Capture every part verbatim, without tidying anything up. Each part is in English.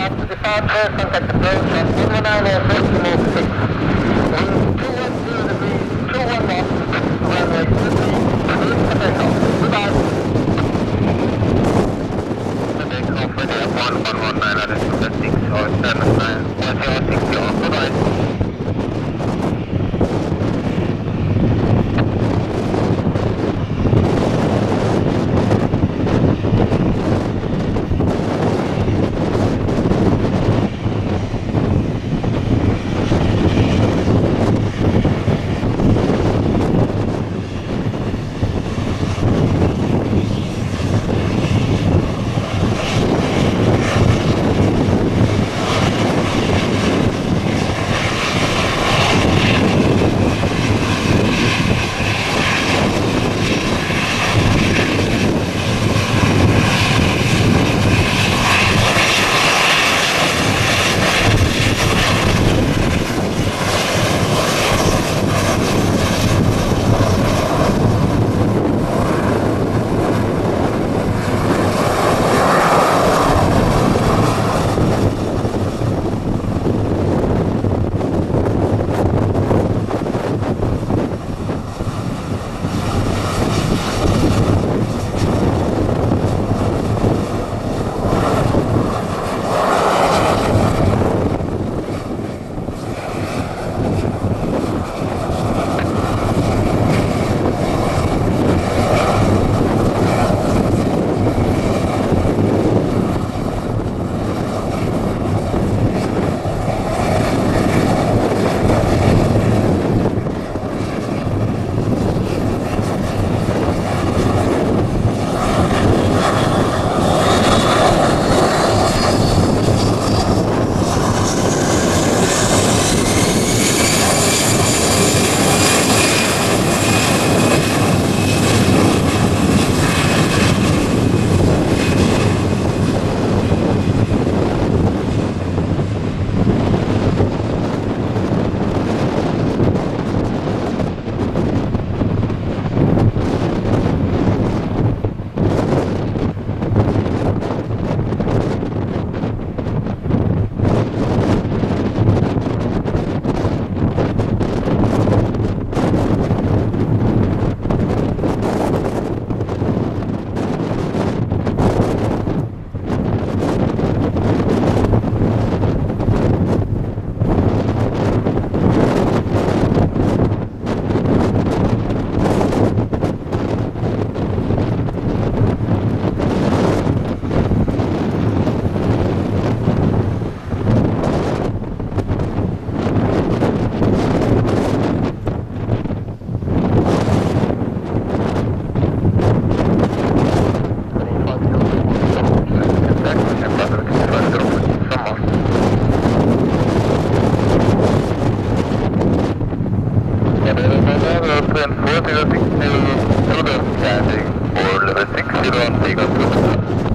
Departure, contact approach on one one nine air first to move six. Wind two one zero degrees, two one knots, runway two three, clear for takeoff. Goodbye. The takeoff ready at one one one nine altitude six or seven nine one zero six zero. Goodbye.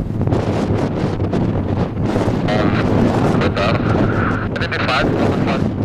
Identified.